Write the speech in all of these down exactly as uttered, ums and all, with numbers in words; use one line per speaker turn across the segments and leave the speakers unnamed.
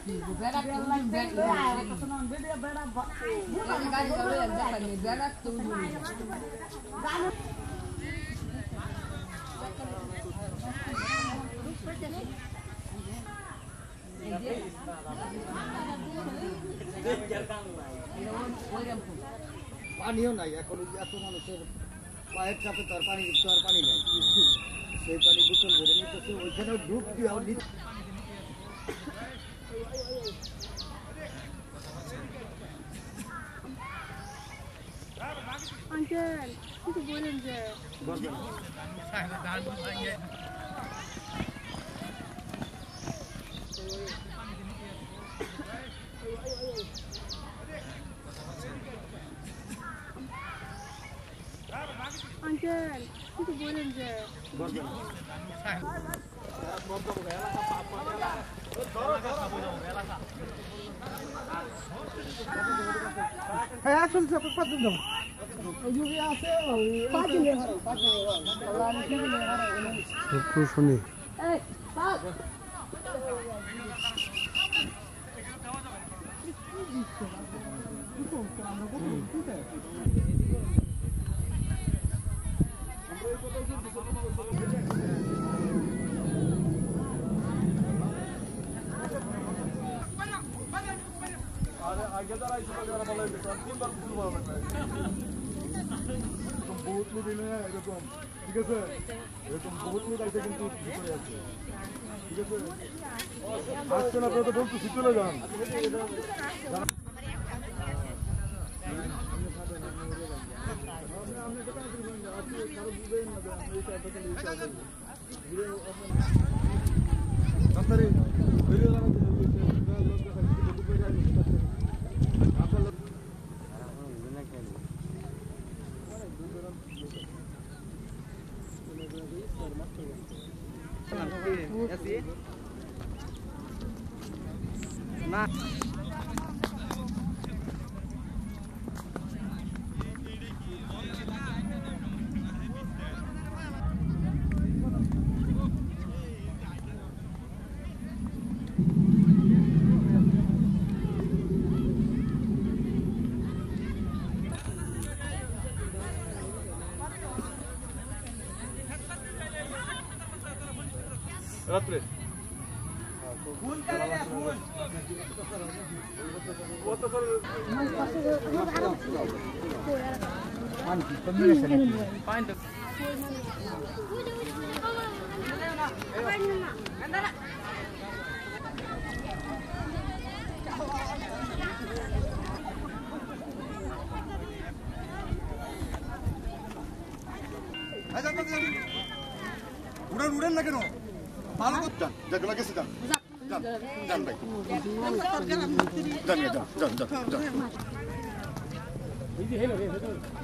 পানিও নাই এখন এত মানুষের পায়ের চাপে তার পানি তো আর পানি নাই সেই পানি বোতল ভরে নিতেছে ওইখানেও ডুব দিয়ে
আঙ্কেল কিছু বলেন যে আঙ্কেল কিছু বলেন যে
হ্যাঁ আসলে পাঁচ দিন যাবো একটু শুনি বহুত লোক এনে এরকম ঠিক আছে এরকম বহুত লোক আছে কিন্তু ভিতরে আছে ঠিক আছে আসছে না তো বলতেছি চলে যান না রাত্রে ফুল চাইলে ফুল কত করে পানি কমিয়ে গেছে পানি তো উড়ান উড়ান না কেন ভালো করতেন যেগুলো গেছে যান যান যান ভাই যান যান যান যান এই যে হেলো রে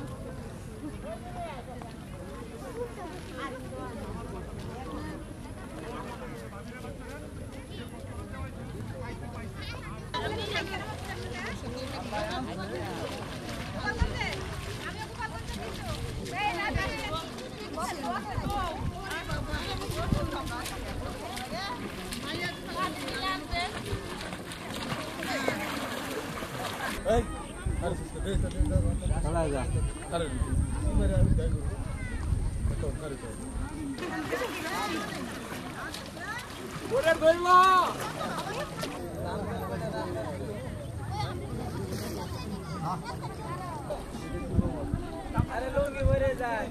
Hey, harus sudah. Salah ya. Harus. Ini ada ganggu. Betul, harus. Udah goyla. अरे लोग ही बोले जाए